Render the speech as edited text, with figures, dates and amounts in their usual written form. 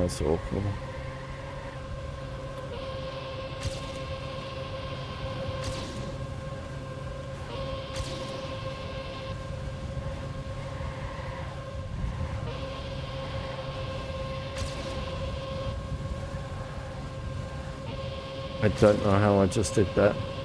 That's awful. I don't know how I just did that.